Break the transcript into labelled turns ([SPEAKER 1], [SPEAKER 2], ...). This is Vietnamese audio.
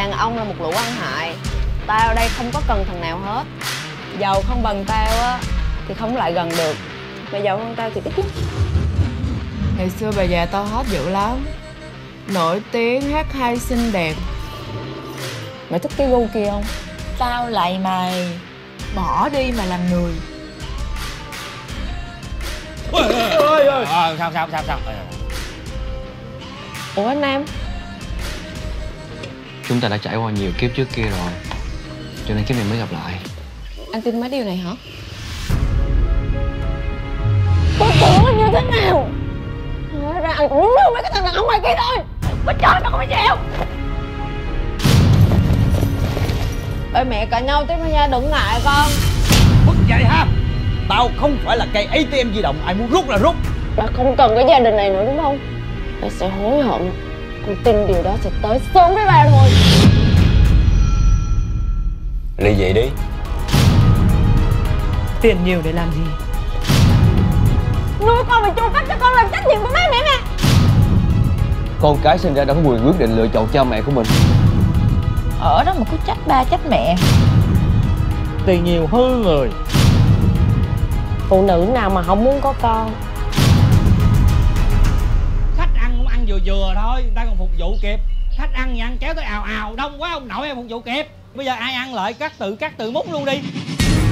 [SPEAKER 1] Đàn ông là một lũ ăn hại. Tao ở đây không có cần thằng nào hết. Giàu không bằng tao á thì không lại gần được, mà giàu hơn tao thì ít lắm.
[SPEAKER 2] Ngày xưa bà già tao hot dữ lắm, nổi tiếng, hát hay, xinh đẹp.
[SPEAKER 1] Mày thích cái gu kia không?
[SPEAKER 3] Tao lại mày bỏ đi mà làm người.
[SPEAKER 4] Sao
[SPEAKER 1] Ủa anh Nam?
[SPEAKER 5] Chúng ta đã trải qua nhiều kiếp trước kia rồi, cho nên kiếp này mới gặp lại.
[SPEAKER 1] Anh tin mấy điều này hả? Tôi tưởng là như thế nào? Hóa ra anh cũng muốn đưa mấy cái thằng đàn ông ngoài kia thôi. Có trời mà không phải chịu. Ê mẹ cãi nhau tiếp nha, đừng ngại con.
[SPEAKER 4] Mất dậy ha. Tao không phải là cây ATM di động, ai muốn rút là rút.
[SPEAKER 1] Bà không cần cái gia đình này nữa đúng không? Bà sẽ hối hận. Con tin điều đó sẽ tới sớm với bà thôi.
[SPEAKER 5] Ly dị đi.
[SPEAKER 2] Tiền nhiều để làm gì?
[SPEAKER 1] Nuôi con mà chu cấp cho con làm trách nhiệm của má mẹ nè.
[SPEAKER 5] Con cái sinh ra đâu có quyền quyết định lựa chọn cha mẹ của mình.
[SPEAKER 3] Ở đó mà cứ trách ba trách mẹ.
[SPEAKER 4] Tiền nhiều hư người.
[SPEAKER 1] Phụ nữ nào mà không muốn có con.
[SPEAKER 4] Khách ăn cũng ăn vừa vừa thôi, người ta còn phục vụ kịp. Khách ăn thì ăn kéo tới ào ào, đông quá ông nội em phục vụ kịp. Bây giờ ai ăn lại cắt từ múc luôn đi.